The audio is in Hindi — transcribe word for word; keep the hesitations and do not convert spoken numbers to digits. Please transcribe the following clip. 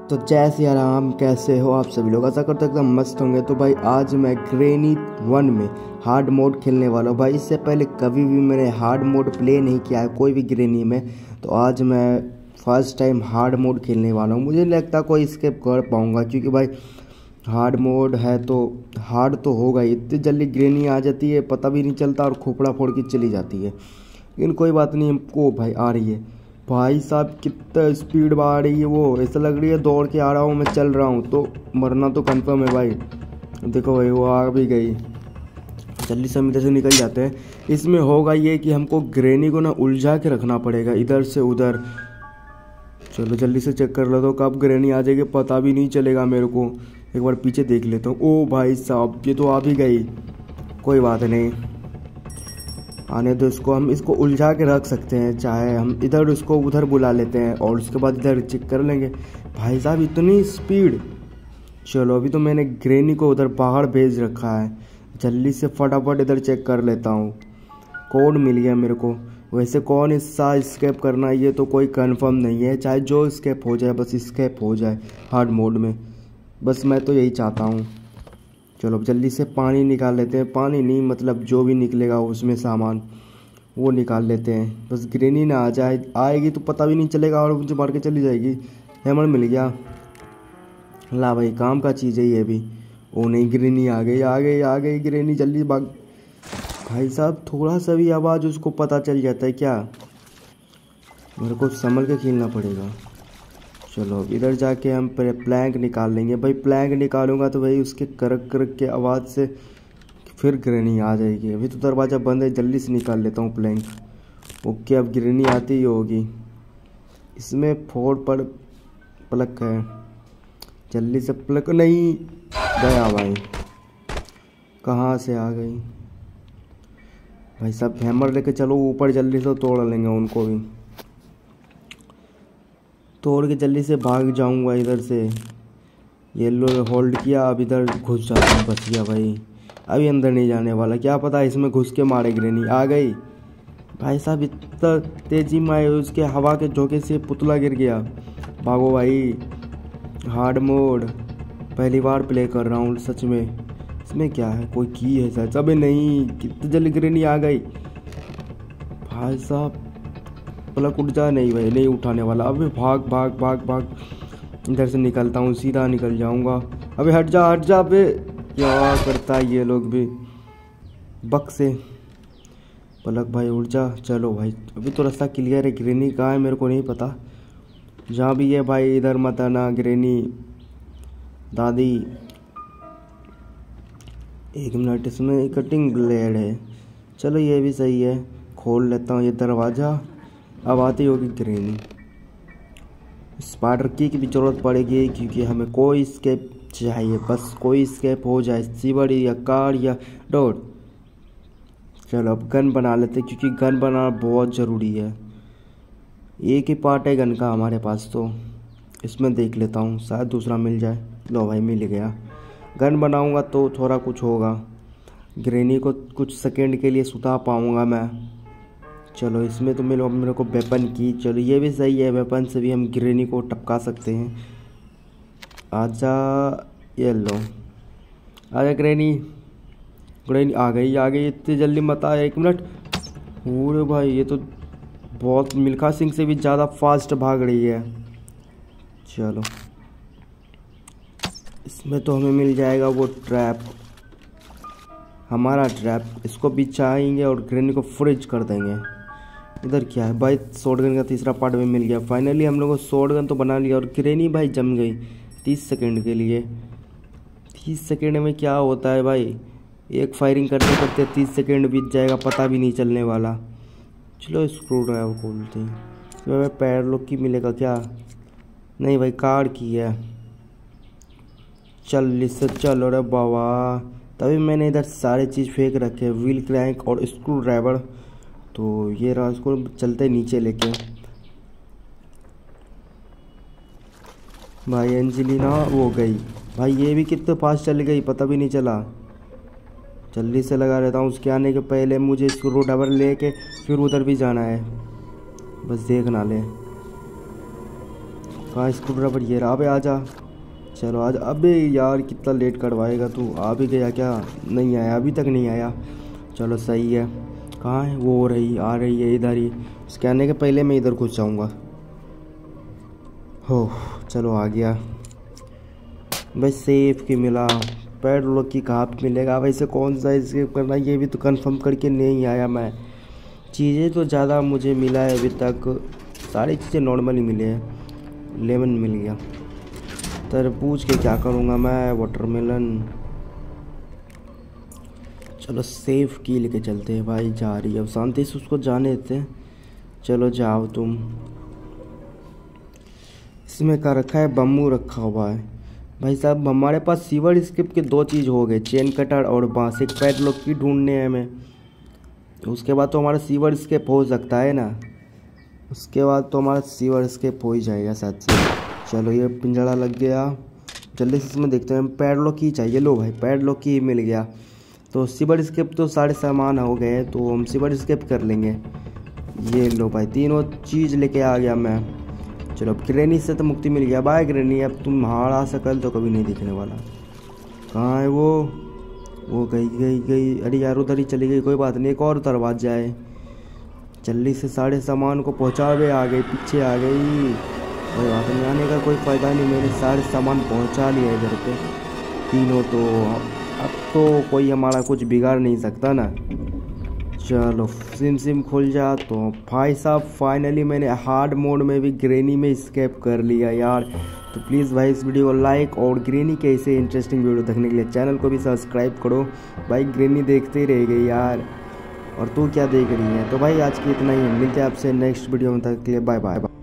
तो जय सिया राम, कैसे हो आप सभी लोग। आशा करते एकदम मस्त होंगे। तो भाई आज मैं ग्रेनी वन में हार्ड मोड खेलने वाला हूँ। भाई इससे पहले कभी भी मैंने हार्ड मोड प्ले नहीं किया है कोई भी ग्रेनी में। तो आज मैं फर्स्ट टाइम हार्ड मोड खेलने वाला हूँ। मुझे नहीं लगता कोई स्किप कर पाऊँगा, क्योंकि भाई हार्ड मोड है तो हार्ड तो होगा ही। इतनी जल्दी ग्रेनी आ जाती है, पता भी नहीं चलता और खोपड़ा फोड़ के चली जाती है। लेकिन कोई बात नहीं, हमको भाई आ रही है। भाई साहब कितना स्पीड में आ रही है वो, ऐसा लग रही है दौड़ के आ रहा हूँ, मैं चल रहा हूँ। तो मरना तो कंफर्म है भाई। देखो भाई वो आ भी गई। जल्दी से हम इधर से निकल जाते हैं। इसमें होगा ये कि हमको ग्रेनी को ना उलझा के रखना पड़ेगा इधर से उधर। चलो जल्दी से चेक कर लो तो कब ग्रेनी आ जाएगी पता भी नहीं चलेगा मेरे को। एक बार पीछे देख लेता हूँ। ओ भाई साहब ये तो आ भी गई। कोई बात नहीं, आने दो इसको। हम इसको उलझा के रख सकते हैं, चाहे हम इधर उसको उधर बुला लेते हैं और उसके बाद इधर चेक कर लेंगे। भाई साहब इतनी स्पीड। चलो अभी तो मैंने ग्रेनी को उधर बाहर भेज रखा है। जल्दी से फटाफट इधर चेक कर लेता हूँ। कोड मिल गया मेरे को। वैसे कौन हिस्सा स्केप करना है ये तो कोई कंफर्म नहीं है, चाहे जो स्केप हो जाए बस स्केप हो जाए हार्ड मोड में। बस मैं तो यही चाहता हूँ। चलो जल्दी से पानी निकाल लेते हैं। पानी नहीं मतलब जो भी निकलेगा उसमें सामान वो निकाल लेते हैं। बस ग्रेनी ना आ जाए, आएगी तो पता भी नहीं चलेगा और मुझे मार के चली जाएगी। हैमर मिल गया। ला भाई काम का चीज़ है ये भी। ओ नहीं, ग्रेनी आ गई आ गई आ गई ग्रेनी, जल्दी भाग। भाई साहब थोड़ा सा भी आवाज़ उसको पता चल जाता है क्या? मेरे को संभल के खेलना पड़ेगा। चलो इधर जाके हम प्लैंक निकाल लेंगे। भाई प्लैंक निकालूंगा तो भाई उसके करक करक के आवाज़ से फिर ग्रेनी आ जाएगी। अभी तो दरवाज़ा बंद है, जल्दी से निकाल लेता हूँ प्लैंक। ओके अब ग्रेनी आती ही होगी। इसमें फोड़ पड़ प्लग है, जल्दी से प्लग। नहीं गया भाई, कहाँ से आ गई? भाई साहब हैमर लेके चलो ऊपर, जल्दी से तोड़ लेंगे उनको भी। तोड़ के जल्दी से भाग जाऊंगा इधर से। ये लो होल्ड किया, अब इधर घुस जाता हूँ। बच गया भाई, अभी अंदर नहीं जाने वाला। क्या पता इसमें घुस के मारे ग्रेनी। आ गई। भाई साहब इतना तेजी में आए, उसके हवा के झोंके से पुतला गिर गया। भागो भाई। हार्ड मोड पहली बार प्ले कर रहा हूँ सच में। इसमें क्या है, कोई की है शायद। अबे नहीं, कितनी जल्दी ग्रेनी आ गई। भाई साहब पलक उठ जा। नहीं भाई नहीं उठाने वाला। अबे भाग भाग भाग भाग। इधर से निकलता हूँ, सीधा निकल जाऊँगा। अबे हट जा हट जा। अबे क्या करता है ये लोग भी बक से। पलक भाई उठ जा। चलो भाई अभी तो रास्ता क्लियर है। ग्रेनी कहाँ है मेरे को नहीं पता। जहाँ भी है भाई इधर मत आना ग्रेनी दादी। एक मिनट, इसमें कटिंग ब्लेड है। चलो ये भी सही है, खोल लेता हूँ ये दरवाज़ा। अब आती होगी ग्रेनी। स्पाइडर की भी ज़रूरत पड़ेगी क्योंकि हमें कोई स्केप चाहिए। बस कोई स्केप हो जाए, सीवड़ी या कार या डोर। चलो अब गन बना लेते क्योंकि गन बनाना बहुत ज़रूरी है। एक ही पार्ट है गन का हमारे पास, तो इसमें देख लेता हूँ शायद दूसरा मिल जाए। लो भाई मिल गया। गन बनाऊँगा तो थोड़ा कुछ होगा। ग्रेनी को कुछ सेकेंड के लिए सुता पाऊँगा मैं। चलो इसमें तो मिलो मेरे को वेपन की। चलो ये भी सही है, वेपन से भी हम ग्रेनी को टपका सकते हैं। आजा, ये लो आजा ग्रेनी। ग्रेनी आ गई आ गई। इतनी जल्दी मत आ। एक मिनट। अरे भाई ये तो बहुत मिल्खा सिंह से भी ज़्यादा फास्ट भाग रही है। चलो इसमें तो हमें मिल जाएगा वो ट्रैप, हमारा ट्रैप। इसको बिछाएंगे और ग्रेनी को फ्रीज कर देंगे। इधर क्या है भाई? शॉटगन का तीसरा पार्ट भी मिल गया। फाइनली हम लोगों को शॉटगन तो बना लिया। और ग्रेनी भाई जम गई तीस सेकंड के लिए। तीस सेकंड में क्या होता है भाई, एक फायरिंग करते करते तीस सेकंड बीत जाएगा, पता भी नहीं चलने वाला। चलो स्क्रू ड्राइवर खोलते हैं। इसमें पैर लोग की मिलेगा क्या? नहीं भाई कार की है। चल इससे चलो रे बाबा। तभी मैंने इधर सारे चीज़ फेंक रखे, व्हील क्रैंक और स्क्रू ड्राइवर। तो ये रहा, इसको चलते नीचे लेके। भाई एंजेलिना वो गई। भाई ये भी कितने फास्ट चल गई, पता भी नहीं चला। जल्दी से लगा रहता हूँ, उसके आने के पहले मुझे स्क्रू ड्राइवर लेके फिर उधर भी जाना है। बस देख ना ले। कहाँ स्क्रू ड्राइवर? ये रहा। अबे आजा, चलो आज। अबे यार कितना लेट करवाएगा तू? आ भी गया क्या? नहीं आया, अभी तक नहीं आया। चलो सही है। कहाँ है वो? हो रही आ रही है इधर ही। उसके आने के पहले मैं इधर घुस जाऊँगा। हो चलो आ गया भाई। सेफ की मिला। पैडलॉक की कहाँ पे मिलेगा वैसे? कौन सा एस्केप करना ये भी तो कंफर्म करके नहीं आया मैं। चीज़ें तो ज़्यादा मुझे मिला है अभी तक, सारी चीज़ें नॉर्मल ही मिली है। लेमन मिल गया। तरबूज के क्या करूँगा मैं? वाटरमेलन। चलो सेफ की लेके चलते हैं भाई। जा रही है अब, शांति से उसको जाने देते हैं। चलो जाओ तुम। इसमें क्या रखा है? बम्बू रखा हुआ है भाई साहब। हमारे पास सीवर स्किप के दो चीज़ हो गए, चेन कटर और बांस। एक पैडलॉक की ढूंढने हैं हमें, उसके बाद तो हमारा सीवर स्केप हो सकता है ना। उसके बाद तो हमारा सीवर स्केप हो ही जाएगा साथ से। चलो ये पिंजरा लग गया, जल्दी से इसमें देखते हैं। पैडलॉक की चाहिए। लो भाई पैडलॉक की मिल गया। तो सीवर स्केप तो सारे सामान हो गए, तो हम सीवर स्केप कर लेंगे। ये लो भाई तीनों चीज़ लेके आ गया मैं। चलो अब ग्रेनी से तो मुक्ति मिल गया। बाय ग्रेनी, अब तुम हारा सकल तो कभी नहीं दिखने वाला। कहाँ है वो? वो गई गई गई। अरे यार उधर ही चली गई। कोई बात नहीं, एक और दरवाजा है। जल्दी से सारे सामान को पहुँचावे। आ गई, पीछे आ गई। कोई बात नहीं, आने का कोई फ़ायदा नहीं। मैंने सारे सामान पहुँचा लिया इधर पे तीनों। तो अब तो कोई हमारा कुछ बिगाड़ नहीं सकता ना। चलो सिम सिम खुल जा। तो भाई साहब फाइनली मैंने हार्ड मोड में भी ग्रेनी में स्केप कर लिया यार। तो प्लीज़ भाई इस वीडियो को लाइक और ग्रेनी के ऐसे इंटरेस्टिंग वीडियो देखने के लिए चैनल को भी सब्सक्राइब करो भाई। ग्रेनी देखते ही रह गई यार, और तू क्या देख रही है? तो भाई आज की इतना ही, मिलते हैं आपसे नेक्स्ट वीडियो में। तक के लिए बाय बाय।